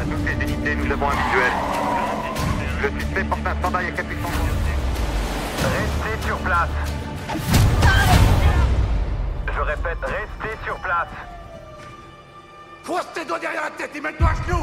toutes les unités, nous avons un visuel. Le suspect porte un standard à capuchon. Restez sur place. Je répète, restez sur place. Croise tes doigts derrière la tête et mets-toi à genoux.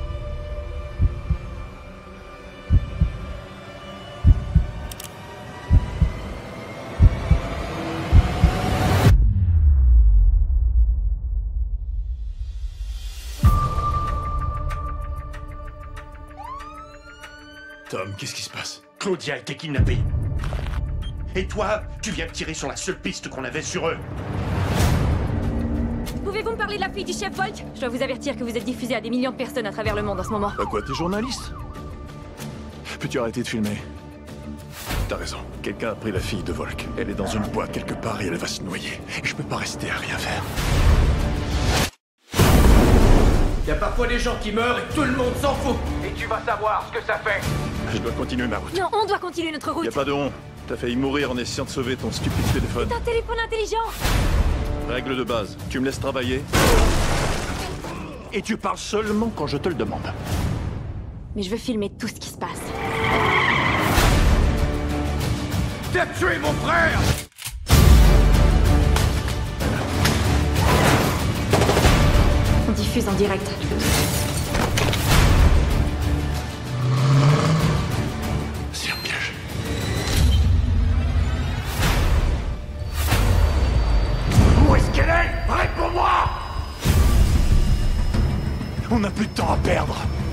Tom, qu'est-ce qui se passe? Claudia a été kidnappée. Et toi, tu viens de tirer sur la seule piste qu'on avait sur eux. Pouvez-vous me parler de la fille du chef Volt? Je dois vous avertir que vous êtes diffusé à des millions de personnes à travers le monde en ce moment. Bah quoi, t'es journaliste? Peux-tu arrêter de filmer? T'as raison. Quelqu'un a pris la fille de Volk. Elle est dans une boîte quelque part et elle va se noyer. Et je peux pas rester à rien faire. Y a parfois des gens qui meurent et tout le monde s'en fout. Et tu vas savoir ce que ça fait. Je dois continuer ma route. Non, on doit continuer notre route. Y a pas de honte. T'as failli mourir en essayant de sauver ton stupide téléphone. C'est un téléphone intelligent. Règle de base. Tu me laisses travailler. Et tu parles seulement quand je te le demande. Mais je veux filmer tout ce qui se passe. T'as tué mon frère. On diffuse en direct. C'est un piège. Où est-ce qu'elle est? Réponds-moi. On n'a plus de temps à perdre.